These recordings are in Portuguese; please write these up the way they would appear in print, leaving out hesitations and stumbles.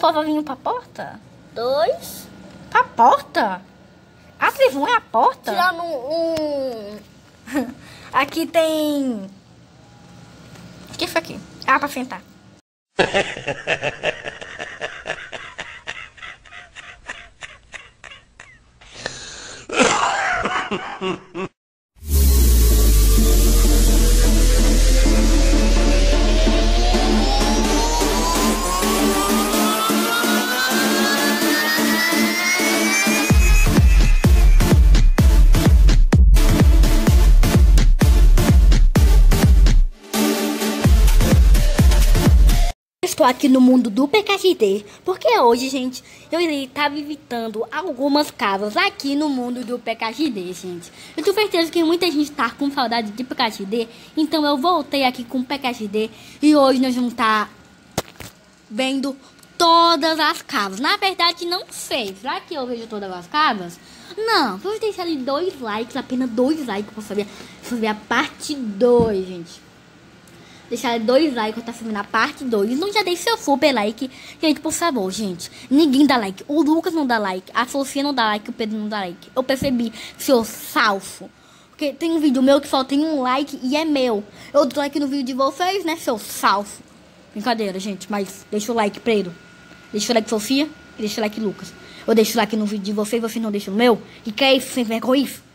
fofavinho pra porta? 2. Pra porta? A Trivon é a porta? Tirando um... Aqui tem... O que é isso aqui? Ah, pra sentar. Estou aqui no mundo do PKXD, porque hoje, gente, eu irei estar visitando algumas casas aqui no mundo do PKXD, gente. Eu tenho certeza que muita gente está com saudade de PKXD, então eu voltei aqui com o PKXD e hoje nós vamos estar vendo todas as casas. Na verdade, não sei, será que eu vejo todas as casas? Não, vamos deixar ali 2 likes, apenas 2 likes para saber a parte 2, gente. Deixar 2 likes, eu tá filmando a parte 2. Não já deixe seu super like. Gente, por favor, gente. Ninguém dá like. O Lucas não dá like. A Sofia não dá like. O Pedro não dá like. Eu percebi, seu salfo. Porque tem um vídeo meu que só tem 1 like e é meu. Eu dou like no vídeo de vocês, né, seu salfo. Brincadeira, gente. Mas deixa o like, Pedro. Deixa o like, Sofia. E deixa o like, Lucas. Eu deixo o like no vídeo de vocês, vocês não deixam no meu. E que é isso? Sem vergonha isso?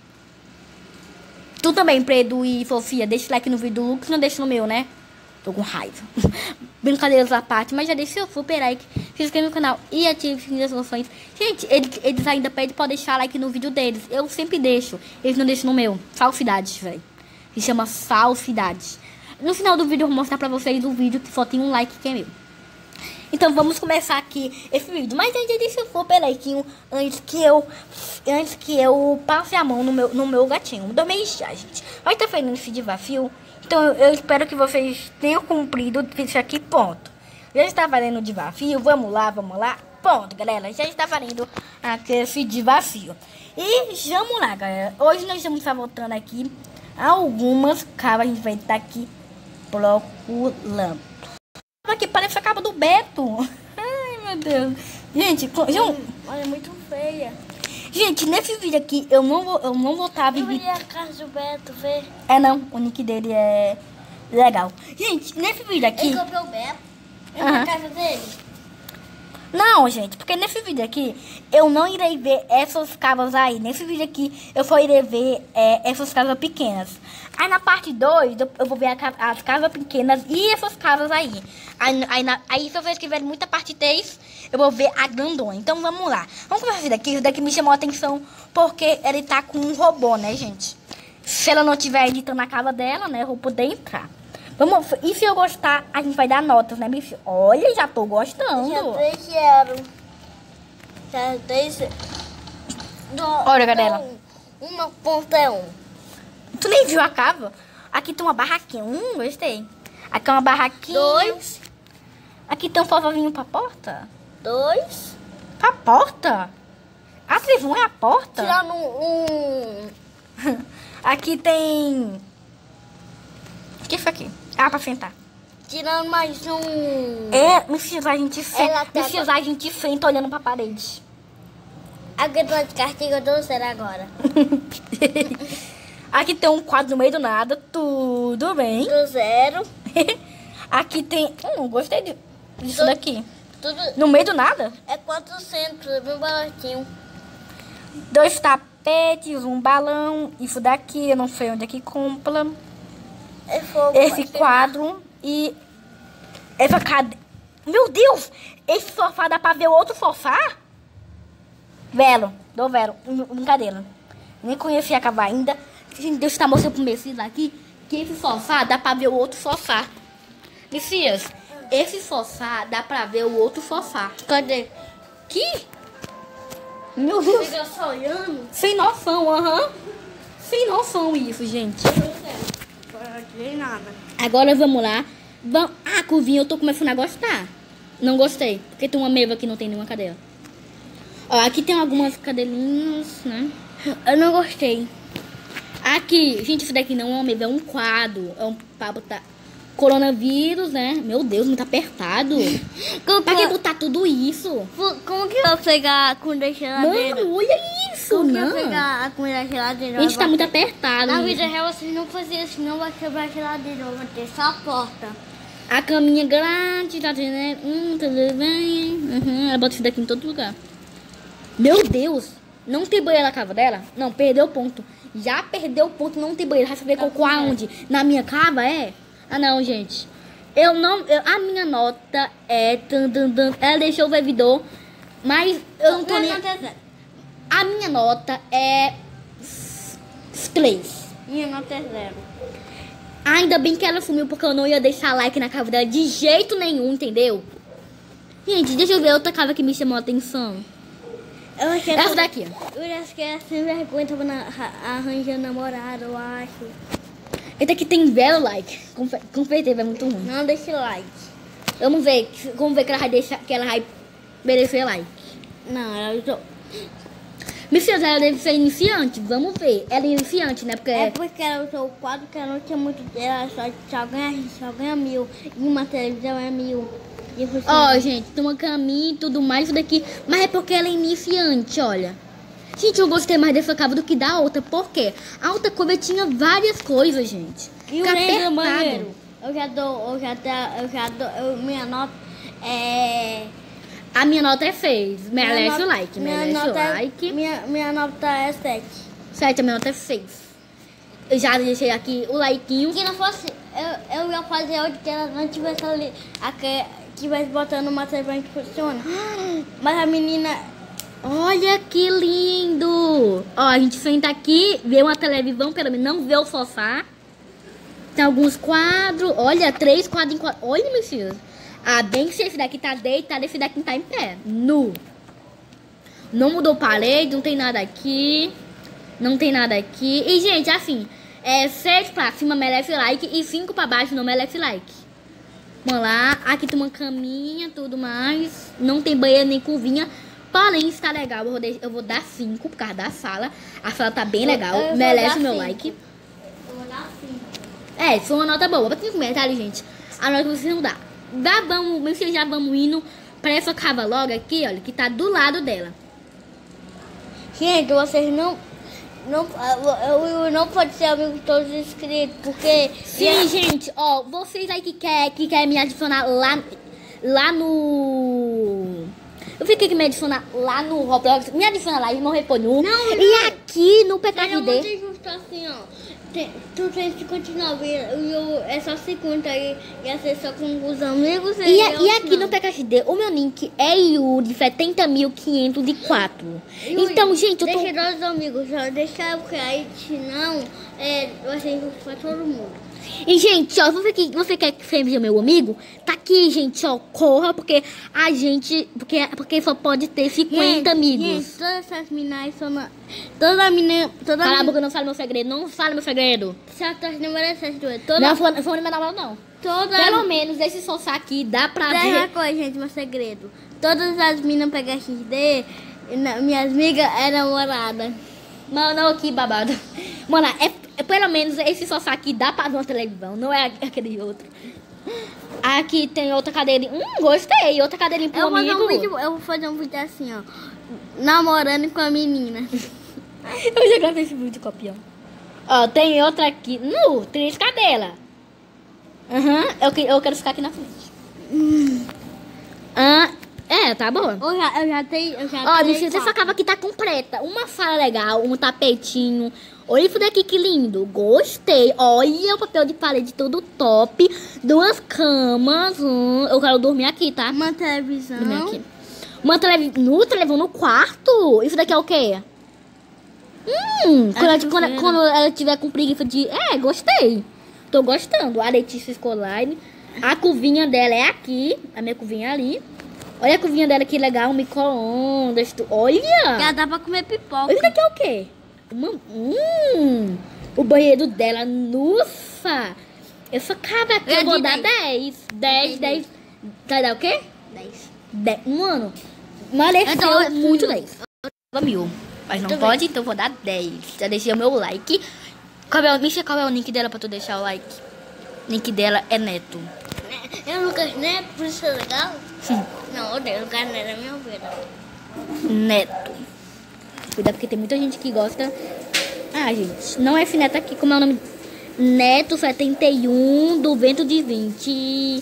Tu também, Pedro e Sofia, deixa o like no vídeo do Lucas, não deixa no meu, né? Tô com raiva. Brincadeiras à parte, mas já deixa seu super like, se inscreve no canal e ative as notificações. Gente, eles ainda pedem pra deixar like no vídeo deles. Eu sempre deixo, eles não deixam no meu. Falsidades, velho. Se chama falsidades. No final do vídeo eu vou mostrar pra vocês o vídeo que só tem 1 like que é meu. Então vamos começar aqui esse vídeo. Mas ainda deixa o super like antes que eu passe a mão no meu gatinho. Dormir já, gente. Vai estar fazendo esse desafio. Então eu espero que vocês tenham cumprido isso aqui, ponto. Já está valendo o desafio. Vamos lá. Ponto, galera. Já está valendo esse desafio. E vamos lá, galera. Hoje nós vamos estar voltando aqui algumas cabas. A gente vai estar aqui procurando. Aqui parece a capa do Beto. Ai, meu Deus. Gente, Olha, é muito feia. gente, nesse vídeo aqui eu não vou estar Eu vi a casa do Beto, ver. É não, o nick dele é legal. Gente, nesse vídeo aqui... Ele comprou o Beto. Eu vi a casa dele. Não, gente, porque nesse vídeo aqui eu não irei ver essas casas aí. Nesse vídeo aqui eu só irei ver essas casas pequenas. Aí na parte 2 eu vou ver as casas pequenas e essas casas aí. Aí se vocês tiverem muita parte 3, eu vou ver a grandona. Então vamos lá. Vamos começar isso daqui. Isso daqui me chamou a atenção porque ele tá com um robô, né, gente? Se ela não estiver editando a casa dela, né, eu vou poder entrar. Vamos, e se eu gostar, a gente vai dar notas, né, bicho? Olha, já tô gostando. Já 3 Olha, galera. 1.1. Tu nem viu a casa? Aqui tem uma barraquinha. Gostei. Aqui é uma barraquinha. 2. Aqui tem um fofavinho pra porta. 2. Pra porta? A Trivon é a porta? Tirando um... Aqui tem... O que é isso aqui? Ah, pra sentar. Tirando mais um... Me fiz a gente senta olhando pra parede. A grana de cartiga do 0 agora. Aqui tem um quadro no meio do nada. Tudo bem. Do 0. Aqui tem... gostei disso daqui. Tudo... No meio do nada? É 400, bem baratinho. 2 tapetes, um balão. Isso daqui, eu não sei onde é que compra. É fogo, Esse quadro e essa cadeira. Meu Deus! Esse sofá dá pra ver o outro sofá? Velo. Brincadeira. Nem conheci a cava ainda. Deixa eu estar mostrando pro Messias aqui que esse sofá dá pra ver o outro sofá. Messias, esse sofá dá pra ver o outro sofá. Cadê? Que? Meu Deus. Fica só olhando. Sem noção, Sem noção isso, gente. Não nada. Agora vamos lá. A curvinha eu tô começando a gostar. Não gostei, porque tem uma mesa que não tem nenhuma cadeira. Ó, aqui tem algumas cadeirinhas, né? Eu não gostei. Aqui, gente, isso daqui não é uma mesa, é um quadro. É um pra botar coronavírus, né? Meu Deus, muito apertado. Pra que botar tudo isso? Como que eu vou pegar a comida da geladeira? Mano, olha isso, Como que eu não. vou pegar a comida da geladeira? A gente tá muito apertado. Na vida real, vocês não faziam isso, não vai quebrar a geladeira, vai ter só a porta. A caminha grátis, tá entendendo? Tudo bem. Ela bota isso daqui em todo lugar. Meu Deus, não tem banheiro na cava dela? Não, perdeu o ponto. Já perdeu o ponto, não tem banheiro. Vai saber cocô aonde? Na minha cava, é? Ah, não, gente. A minha nota é... Ela deixou o servidor, mas eu não tô nem... A minha nota é 3. Minha nota é 0. Ainda bem que ela sumiu, porque eu não ia deixar like na cava dela de jeito nenhum, entendeu? Gente, deixa eu ver outra cava que me chamou a atenção. Essa daqui, ó. Eu acho que é sem vergonha, tava arranjando namorado, eu acho. Esse aqui tem zero like. Com certeza é muito ruim. Não deixe like. Vamos ver que ela vai deixar, que ela vai merecer like. Não, ela... Messias, ela deve ser iniciante. Vamos ver. Ela é iniciante, né? Porque... É porque ela usou o quadro que ela não tinha muito. Ela só ganha 1000. E uma televisão é 1000. Ó, gente, tem uma caminha e tudo mais isso daqui. Mas é porque ela é iniciante, olha. Gente, eu gostei mais dessa cava do que da outra. Por quê? A outra cova tinha várias coisas, gente. E o do banheiro? Minha nota é... A minha nota é 6. Merece o like. Merece o like. Minha nota é 7. 7, a minha nota é 6. Eu já deixei aqui o likeinho. Se não fosse, eu ia fazer hoje que ela não tivesse ali, tivesse botando uma televisão que funciona. Mas a menina... Olha que lindo. Ó, a gente senta aqui, vê uma televisão, pelo menos não vê o sofá. Tem alguns quadros. Olha, 3 quadros em quadro. Olha, meu filho. Ah, bem que se esse daqui tá deitado, esse daqui tá em pé. Nu. Não mudou parede, não tem nada aqui. Não tem nada aqui. E, gente, assim, 6 pra cima merece like e 5 pra baixo não merece like. Vamos lá. Aqui tem uma caminha, tudo mais. Não tem banheiro nem curvinha. Porém, está legal. Eu vou dar 5 por causa da sala. A sala tá bem legal. Merece o meu like. Eu vou dar 5. É, foi uma nota boa. Bota no comentário, gente. A nota que vocês não dá. Vocês já vamos indo pra essa cava logo aqui, olha, que tá do lado dela. Gente, vocês não pode ser amigo de todos os inscritos, porque... Sim, gente, ó, vocês aí que quer me adicionar lá no... Eu fiquei que me adicionar lá no Roblox, me adiciona lá e não responde um. E aqui no PKD. Seja muito justo assim, ó. Tu tem 59 e é só 50 aí. Ia ser só com os amigos. E aqui no PKD, o meu nick é Yuri 70.504. Então, gente, eu tô... Deixa dois amigos, só deixa porque aí, senão, vai ser injusto pra todo mundo. E, gente, ó, você quer que seja meu amigo? Tá aqui, gente, ó, corra, porque a gente... Porque só pode ter 50 amigos. Gente, todas essas meninas são... Toda menina... Cala a boca, não fala meu segredo, não fala meu segredo. Certas não merecem essas duas. Não, foi meu namorado, não. Pelo menos esse sofá aqui dá pra ver... Uma coisa, gente, meu segredo. Todas as meninas pegam XD, minhas amigas eram namoradas. Mano, aqui, babado. Mano, pelo menos esse sofá aqui dá pra ver uma televisão, não é aquele outro. Aqui tem outra cadeirinha. Gostei. Outra cadeirinha pro amigo. Eu vou fazer um vídeo assim, ó. Namorando com a menina. Eu já gravei esse vídeo, copião. Ó, tem outra aqui. 3 cadeiras. Eu quero ficar aqui na frente. Tá bom. Eu já tenho. Ó, essa cava aqui tá completa. Uma sala legal, um tapetinho. Olha isso daqui que lindo. Gostei. Olha o papel de parede todo top. 2 camas. Eu quero dormir aqui, tá? Uma televisão. Dormir aqui. Uma televisão no quarto. Isso daqui é o quê? Quando ela tiver com preguiça de... gostei. Tô gostando. A Letícia Escolar. A curvinha dela é aqui. A minha curvinha é ali. Olha a curvinha dela que legal. Um micro-ondas. Olha. Já dá pra comer pipoca. Isso daqui é o quê? O banheiro dela, nossa! Essa cava aqui eu vou dar 10. 10. Vai dar o quê? 10. Mano, mereceu muito 10. 1000. Mas não pode, então eu vou dar 10. Já deixei o meu like. Qual é o nick dela pra tu deixar o like? Nick dela é Neto. Eu Lucas Neto, por isso é legal? Não, odeio. Lucas Neto é minha vida. Neto. Cuidado porque tem muita gente que gosta. Ah, gente, não é F-Neto aqui, como é o nome? Neto 71 do Vento de 20.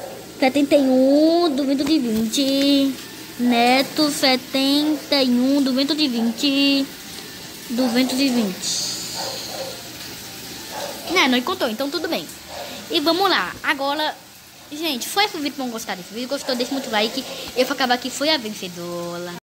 71 do Vento de 20. Neto 71 do Vento de 20. Do Vento de 20. Não encontrou, então tudo bem. E vamos lá. Agora, gente, foi esse vídeo, vão gostar desse vídeo. Gostou, deixa muito like. Eu vou acabar aqui, foi a vencedora.